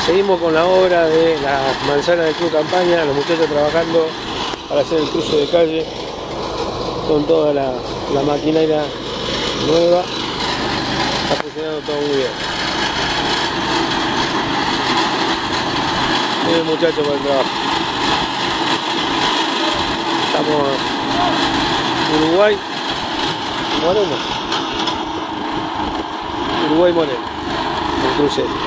Seguimos con la obra de la manzana del Club Campaña, los muchachos trabajando para hacer el cruce de calle con toda la maquinaria nueva. Está funcionando todo muy bien. Muy bien, muchachos, por el trabajo. Estamos en Uruguay Moreno. Uruguay Moreno, el cruce.